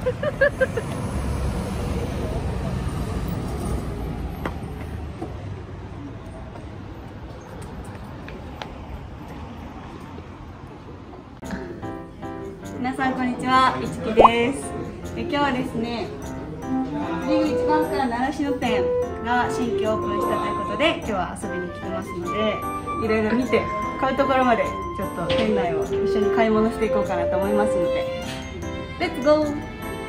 皆さんこんにちは、いちきです。今日はですね、リーグ1番から習志野店が新規オープンしたということで、今日は遊びに来てますので、いろいろ見て買うところまでちょっと店内を一緒に買い物していこうかなと思いますので、レッツゴー。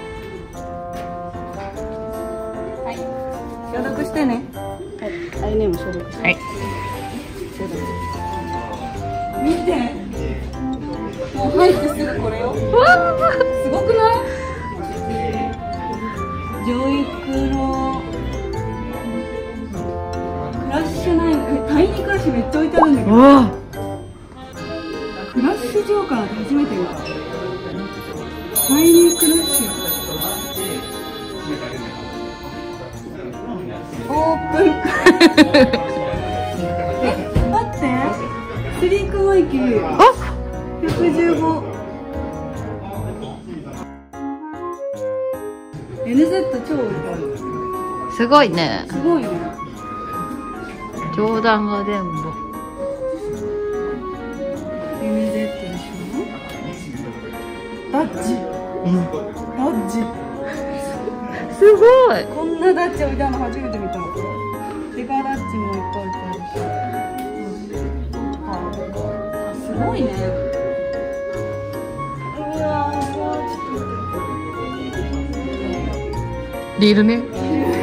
はい、消毒してね。はい、アイネーム消毒して。はい。消毒。見て。もう入ってすぐこれよ。すごくない？上育のクラッシュナイン、タイニークラッシュめっちゃ置いてあるんだけど、クラッシュジョーカーって初めて見た。タイニークラッシュオープン待って、スリークマイキー115 NZ 超置いてある。 すごいね。 すごいね。 冗談が全部 NZ でしょ。ダッチ、ダッチすごい。 こんなダッチ置いてあるの初めて見た。デカダッチもいっぱい置いてあるし、すごいね。 リールね。 リール。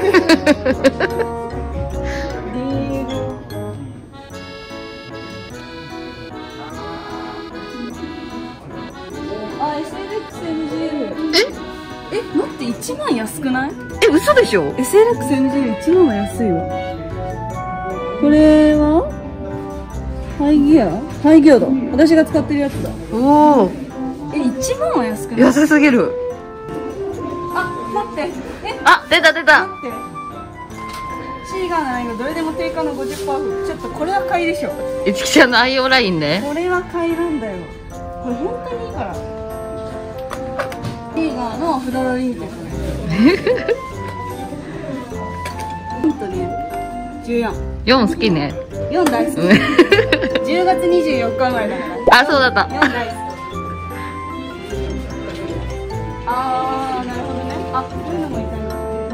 あ、SLXMGL。待って、1万安くない？ 嘘でしょ？ SLXMGL1 万は安いわ。これはハイギア？ハイギアだ。私が使ってるやつだ。 おお。 1万は安くない？ 安すぎる。 あ、待って。 あ、出た出た。 待って。シーガーなら今どれでも定価の 50% オフ。ちょっとこれは買いでしょ。 いつきちゃんの愛用ラインね。 これは買いなんだよ。これ本当にいいから。シーガーのフロロリンテックね。ほんとね、14。 4好きね。 4大好き。10月24日生まれだから。 あ、そうだった。 4大好き。あー、なるほどね。あ、こういうのもいたな。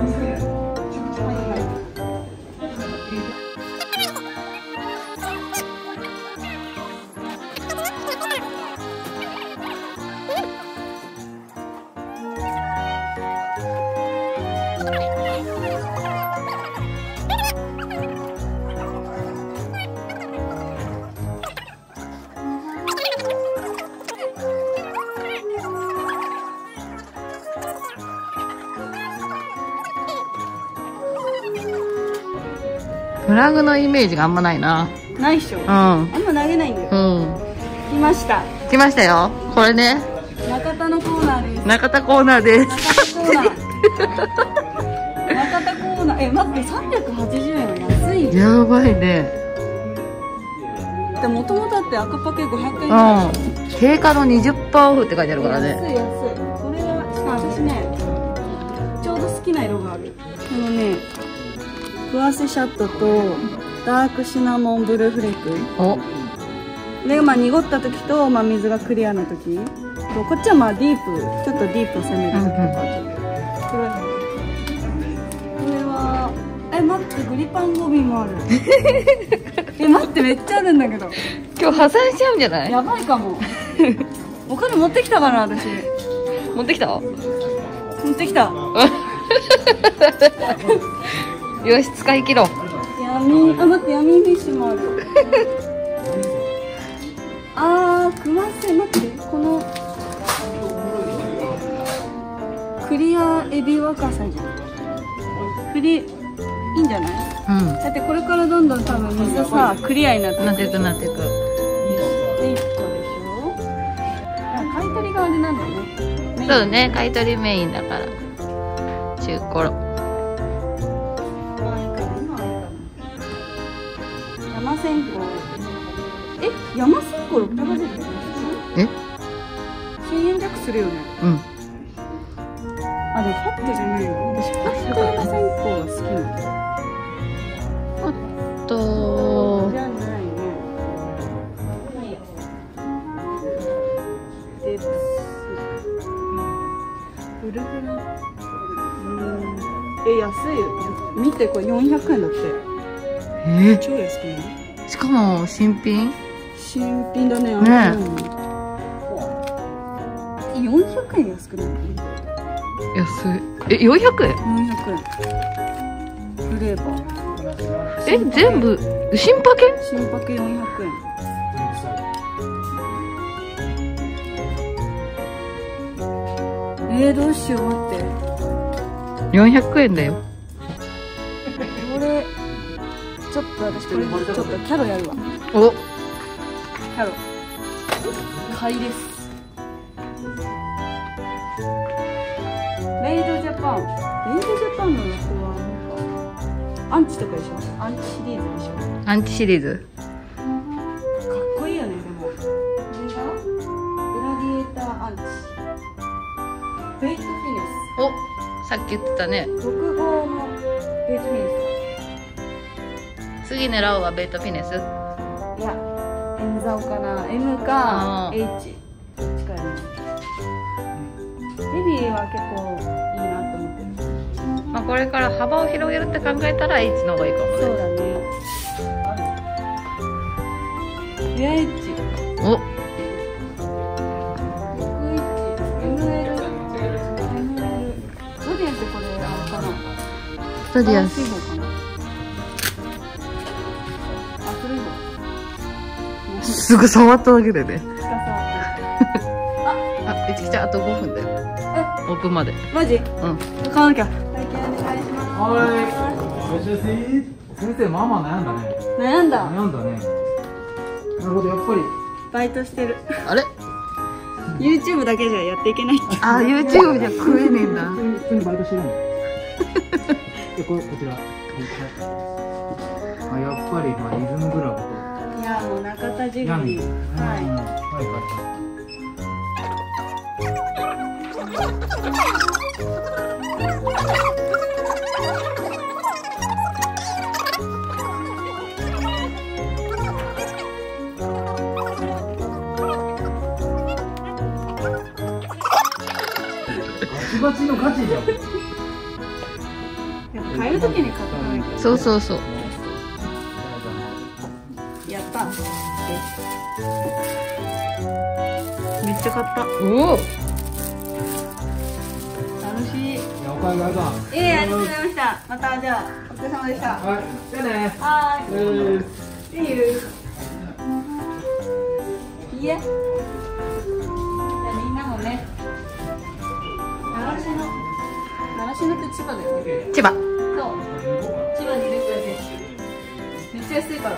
フラグのイメージがあんまないな。 ないっしょ。あんま投げないんだよ。来ました。 来ましたよ。これね。 中田のコーナーです。 中田コーナーです。 中田コーナー。中田コーナー。待って、380円は安い。 やばいね。 でもともとだって赤パケ500円。 定価の 20% オフって書いてあるからね。 安い安い。これはしかも私ね、ちょうど好きな色がある。このね、クワセシャットとダークシナモンブルーフレーク。 お。 で、濁った時と、水がクリアな時。こっちはディープ、ちょっとディープを攻める時とか。これは、待って、グリパンゴビもある。待って、めっちゃあるんだけど。 今日破産しちゃうんじゃない？ やばいかも。お金持ってきたかな、私。 持ってきた？ 持ってきた。 よし、使い切ろう。 待って、ヤミーフィッシュもある。クワセ、待って、このクリアエビワカサギ。いいんじゃない？だってこれからどんどん多分水さ、クリアになっていく。 なっていく。 で、1個でしょ？買い取りがあれなんだよね。 そうだね、買い取りメインだから。中古。 山線香。山線香680円。1000円弱するよね。 ルフラン。安いよ。見て、これ400円だって。超安くない？ しかも新品。 新品だね。 ね 400円安くない？ 安い。400円？ 400円。フレーバー。 全部新パケ？ 新パケ400円。どうしよう、待って。 400円だよ。 これちょっと私これちょっとキャロやるわ。 お、 キャロ買いです。メイドジャパン。メイドジャパンのこれはなんかアンチとかでしょ。アンチシリーズでしょ。 アンチシリーズ。 かっこいいよね。でもこれがグラディエーターアンチベイトフィネお、さっき言ってたね。 ス6号のベイトフィネ次狙うはベートフィネス。 ス。いや M ザオかな。 M か H どっちかやね。ベビーは結構いいなと思ってる。 まあこれから幅を広げるって考えたら H の方がいいかもね。 そうだね。エア H お、スタディアス。すぐ触っただけでね。あ、いちきちゃんあと5分だよ。オープンまで。 マジ？ うん。 買わなきゃ。体験お願いします。 はい。先生、まあまあ悩んだね。 悩んだ。 悩んだね。なるほど、やっぱり。 バイトしてる。 あれ？ YouTube だけじゃやっていけないって。 あ、YouTube じゃ食えねえんだ。 普通にバイトしてるの。で、こちら。あ、やっぱり、まあ、リズムグラブと。 いや、もう中田ジブリ。 はい。はい。バチバチのガチじゃん。 買えるときに買った方がいいけど。 そうそうそう。 やった。めっちゃ買った。 おお。 楽しい。 おかえりなさい。 ありがとうございました。またじゃあお疲れ様でした。 はい。じゃあね。 はーい。See you。いいえ。じゃあみんなもね。習志野って千葉だよね。 千葉。 そう。千葉にいる人でめっちゃ安いから。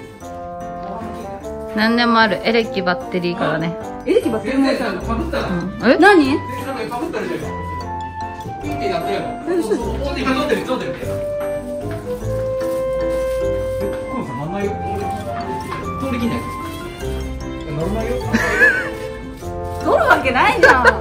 何年もあるエレキバッテリーからね。 エレキバッテリーも置いてあるの？ え？ 何？取るわけないじゃん。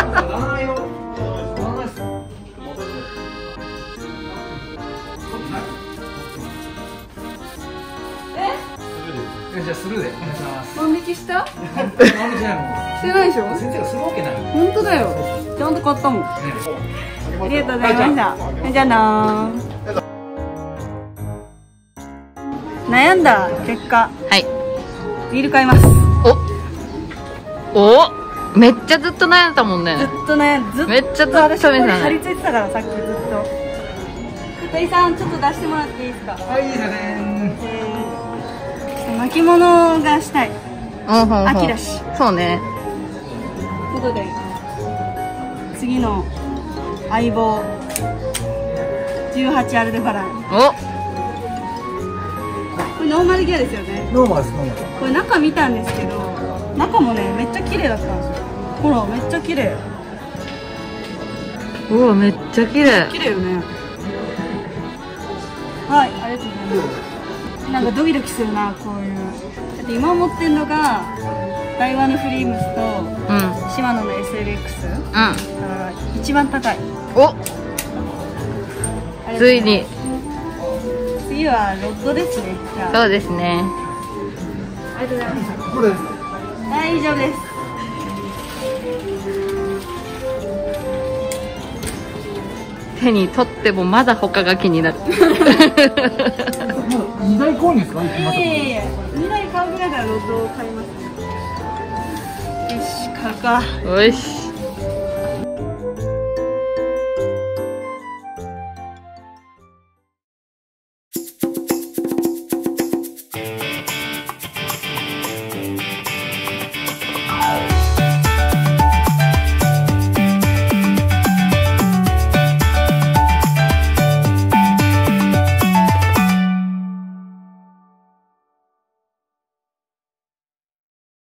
じゃあスルーでお願いします。 万引きした？ なんでしないの？ してないでしょ？ 先生がするわけない。 本当だよ。ちゃんと買ったもん。ありがとうございました。じゃあなー。悩んだ結果、 はい。 ビール買います。 お、めっちゃずっと悩んだもんね。 ずっと悩んで、 めっちゃずっと私ここにね張り付いてたからさっきずっと。福井さんちょっと出してもらっていいですか？ はい、いいですね。 巻物がしたい。秋だし。 そうね。 ということで次の相棒18アルデファラン。 お、 これノーマルギアですよね。 ノーマルです、ノーマル。 これ中見たんですけど、中もねめっちゃ綺麗だったんですよ。ほらめっちゃ綺麗。 うわ、めっちゃ綺麗。 綺麗よね。はい、ありがとうございます。なんかドキドキするな、こういう。だって今持ってるのがダイワのフリームスとシマノの SLX。だから一番高い。 お、ついに。 次はロッドですね。じゃあ。 そうですね。 ありがとうございました。 これです。 はい、以上です。 手に取ってもまだ他が気になる。 2台購入ですか？ いやいやいや、2台買うぐらいならロッドを買います。よし、買うか。 よし。